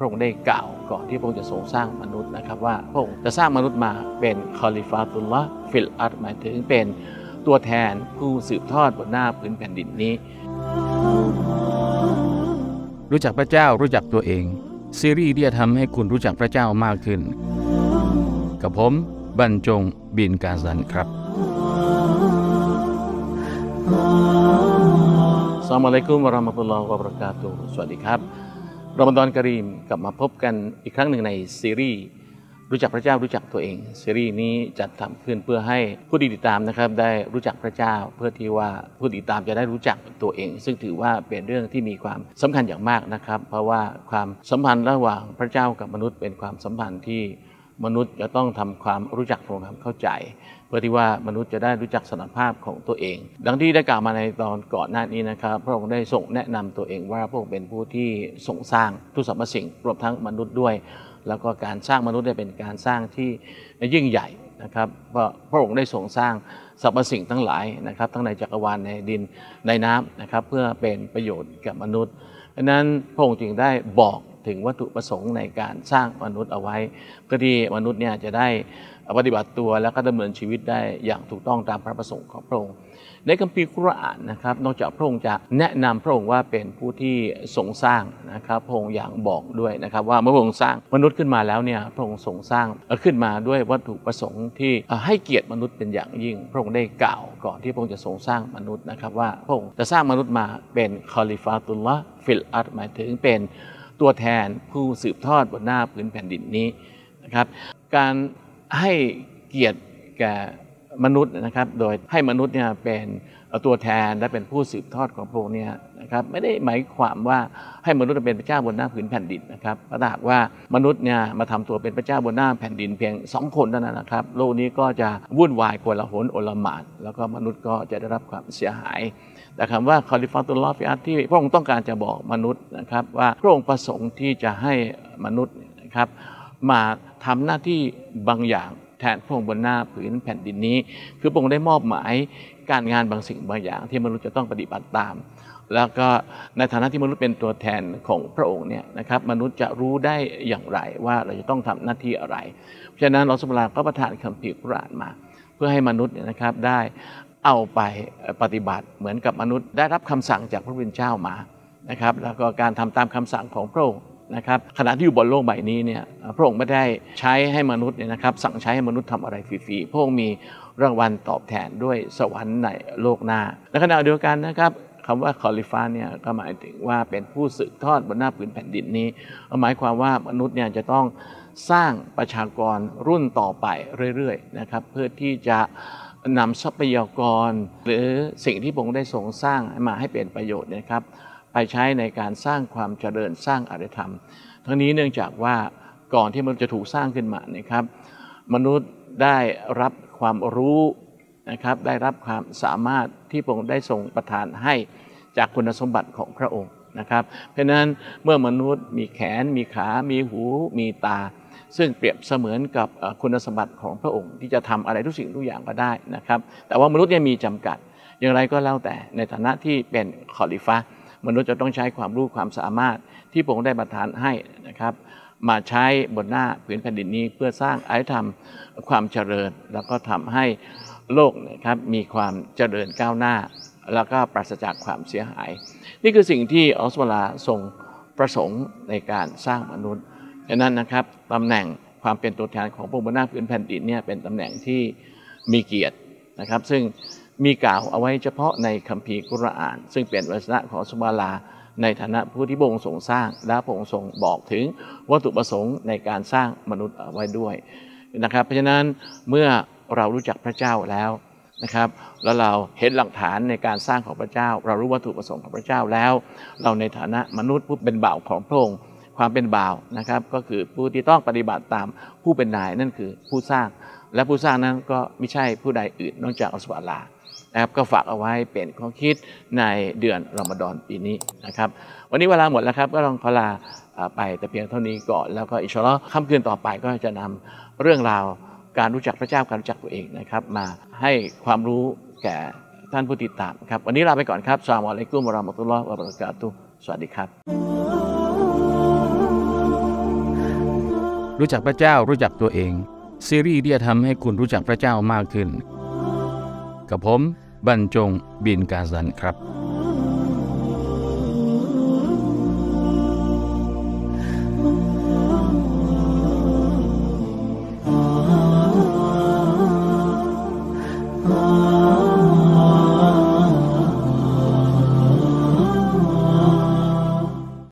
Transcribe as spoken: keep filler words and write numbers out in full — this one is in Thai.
ระองค์ได้กล่าวก่อนที่พระองค์จะทรงสร้างมนุษย์นะครับว่าพระองค์จะสร้างมนุษย์มาเป็นคอลิฟาตุลลอฮ์ฟิลอาร์ฎหมายถึงเป็นตัวแทนผู้สืบทอดบนหน้าพื้นแผ่นดินนี้รู้จักพระเจ้ารู้จักตัวเองซีรีส์ที่จะทำให้คุณรู้จักพระเจ้ามากขึ้นกับผมบรรจงบินกาซันครับอัสสลามุอะลัยกุมวะเราะห์มะตุลลอฮ์วะบะเราะกาตุฮ์สวัสดีครับรอมฎอนกะรีมกลับมาพบกันอีกครั้งหนึ่งในซีรีส์รู้จักพระเจ้ารู้จักตัวเองซีรีส์นี้จัดทำขึ้นเพื่อให้ผู้ติดตามนะครับได้รู้จักพระเจ้าเพื่อที่ว่าผู้ติดตามจะได้รู้จักตัวเองซึ่งถือว่าเป็นเรื่องที่มีความสำคัญอย่างมากนะครับเพราะว่าความสัมพันธ์ระหว่างพระเจ้ากับมนุษย์เป็นความสัมพันธ์ที่มนุษย์จะต้องทำความรู้จักทำความเข้าใจเพื่อที่ว่ามนุษย์จะได้รู้จักสถานภาพของตัวเองดังที่ได้กล่าวมาในตอนก่อนหน้านี้นะครับพระองค์ได้ทรงแนะนำตัวเองว่าพระองค์เป็นผู้ที่ทรงสร้างทุกสรรพสิ่งรวมทั้งมนุษย์ด้วยแล้วก็การสร้างมนุษย์ได้เป็นการสร้างที่ยิ่งใหญ่นะครับเพราะพระองค์ได้ทรงสร้างสรรพสิ่งทั้งหลายนะครับทั้งในจักรวาลในดินในน้ำนะครับเพื่อเป็นประโยชน์แก่มนุษย์ดังนั้นพระองค์จึงได้บอกถึงวัตถุประสงค์ในการสร้างมนุษย์เอาไว้เพื่อที่มนุษย์เนี่ยจะได้ปฏิบัติตัวและก็ดำเนินชีวิตได้อย่างถูกต้องตามพระประสงค์ของพระองค์ในคัมภีร์กุรอานนะครับนอกจากพระองค์จะแนะนำพระองค์ว่าเป็นผู้ที่ทรงสร้างนะครับพระองค์อย่างบอกด้วยนะครับว่าเมื่อพระองค์สร้างมนุษย์ขึ้นมาแล้วเนี่ยพระองค์ทรงสร้างขึ้นมาด้วยวัตถุประสงค์ที่ให้เกียรติมนุษย์เป็นอย่างยิ่งพระองค์ได้กล่าวก่อนที่พระองค์จะทรงสร้างมนุษย์นะครับว่าพระองค์จะสร้างมนุษย์มาเป็นคอลิฟาตุลลอฮ์ฟิลอาร์ฎหมายถึงเป็นตัวแทนผู้สืบทอดบนหน้าพื้นแผ่นดินนี้นะครับการให้เกียรติแก่มนุษย์นะครับโดยให้มนุษย์เนี่ยเป็นตัวแทนและเป็นผู้สืบทอดของพระองค์เนี่ยนะครับไม่ได้หมายความว่าให้มนุษย์เป็นพระเจ้าบนหน้าพื้นแผ่นดินนะครับถ้าหากว่ามนุษย์เนี่ยมาทำตัวเป็นพระเจ้าบนหน้าแผ่นดินเพียงสองคนเท่านั้นนะครับโลกนี้ก็จะวุ่นวายโกลาหลโอลหม่านแล้วก็มนุษย์ก็จะได้รับความเสียหายแต่คำว่าคอลิฟาตุลลอฮ์ฟิอัตที่พระองค์ต้องการจะบอกมนุษย์นะครับว่าพระองค์ประสงค์ที่จะให้มนุษย์นะครับมาทำหน้าที่บางอย่างแทนพระองค์บนหน้าผืนแผ่นดินนี้คือพระองค์ได้มอบหมายการงานบางสิ่งบางอย่างที่มนุษย์จะต้องปฏิบัติตามแล้วก็ในฐานะที่มนุษย์เป็นตัวแทนของพระองค์เนี่ยนะครับมนุษย์จะรู้ได้อย่างไรว่าเราจะต้องทำหน้าที่อะไรเพราะฉะนั้นอัลเลาะห์ซุบฮานะฮูวะตะอาลาก็ประทานคัมภีร์กุรอานมาเพื่อให้มนุษย์เนี่ยนะครับได้เอาไปปฏิบัติเหมือนกับมนุษย์ได้รับคำสั่งจากพระผู้เป็นเจ้ามานะครับแล้วก็การทำตามคำสั่งของพระองค์นะครับขณะที่อยู่บนโลกใบนี้เนี่ยพระองค์ไม่ได้ใช้ให้มนุษย์เนี่ยนะครับสั่งใช้ให้มนุษย์ทำอะไรฟรีๆพระองค์มีรางวัลตอบแทนด้วยสวรรค์ในโลกหน้าในขณะเดียวกันนะครับคำว่าคอลิฟาเนี่ยก็หมายถึงว่าเป็นผู้สืบทอดบนหน้าผืนแผ่นดินนี้หมายความว่ามนุษย์เนี่ยจะต้องสร้างประชากรรุ่นต่อไปเรื่อยๆนะครับเพื่อที่จะนำทรัพยากรหรือสิ่งที่พระองค์ได้ทรงสร้างมาให้เป็นประโยชน์นะครับไปใช้ในการสร้างความเจริญสร้างอารยธรรมทั้งนี้เนื่องจากว่าก่อนที่มันจะถูกสร้างขึ้นมานะครับมนุษย์ได้รับความรู้นะครับได้รับความสามารถที่พระองค์ได้ทรงประทานให้จากคุณสมบัติของพระองค์นะครับเพราะนั้นเมื่อมนุษย์มีแขนมีขามีหูมีตาซึ่งเปรียบเสมือนกับคุณสมบัติของพระองค์ที่จะทำอะไรทุกสิ่งทุกอย่างก็ได้นะครับแต่ว่ามนุษย์ยังมีจำกัดอย่างไรก็แล้วแต่ในฐานะที่เป็นคอลิฟะห์มนุษย์จะต้องใช้ความรู้ความสามารถที่พระองค์ได้ประทานให้นะครับมาใช้บนหน้าผืนแผ่นดินนี้เพื่อสร้างอารยธรรมความเจริญแล้วก็ทำให้โลกนะครับมีความเจริญก้าวหน้าแล้วก็ปราศจากความเสียหายนี่คือสิ่งที่อัลเลาะห์ซุบฮานะฮูวะตะอาลาทรงประสงค์ในการสร้างมนุษย์ดังนั้นนะครับตำแหน่งความเป็นตัวแทนของพระองค์บนหน้าผืนแผ่นดินเนี่ยเป็นตำแหน่งที่มีเกียรตินะครับซึ่งมีกล่าวเอาไว้เฉพาะในคัมภีร์กุรอานซึ่งเป็นวจนะของอัลเลาะห์ซุบฮานะฮูวะตะอาลาในฐานะผู้ที่พระองค์ทรงสร้างและพระองค์ทรงบอกถึงวัตถุประสงค์ในการสร้างมนุษย์เอาไว้ด้วยนะครับเพราะฉะนั้นเมื่อเรารู้จักพระเจ้าแล้วนะครับแล้วเราเห็นหลักฐานในการสร้างของพระเจ้าเรารู้วัตถุประสงค์ของพระเจ้าแล้วเราในฐานะมนุษย์ผู้เป็นบ่าวของพระองค์ความเป็นบ่าวนะครับก็คือผู้ที่ต้องปฏิบัติตามผู้เป็นนายนั่นคือผู้สร้างและผู้สร้างนั้นก็ไม่ใช่ผู้ใดอื่นนอกจากอัลเลาะห์ซุบฮานะฮูวะตะอาลานะครับก็ฝากเอาไว้เป็นข้อคิดในเดือนรอมฎอนปีนี้นะครับวันนี้เวลาหมดแล้วครับก็ต้องขอลาไปแต่เพียงเท่านี้ก่อนแล้วก็อินชาอัลเลาะห์ค่ำคืนต่อไปก็จะนำเรื่องราวการรู้จักพระเจ้าการรู้จักตัวเองนะครับมาให้ความรู้แก่ท่านผู้ติดตามครับวันนี้ลาไปก่อนครับอัสสลามุอะลัยกุมวะเราะห์มะตุลลอฮ์วะบะเราะกาตุฮ์สวัสดีครับรู้จักพระเจ้ารู้จักตัวเองซีรีส์ที่จะทำให้คุณรู้จักพระเจ้ามากขึ้นกับผมบรรจงบินกาซันครับ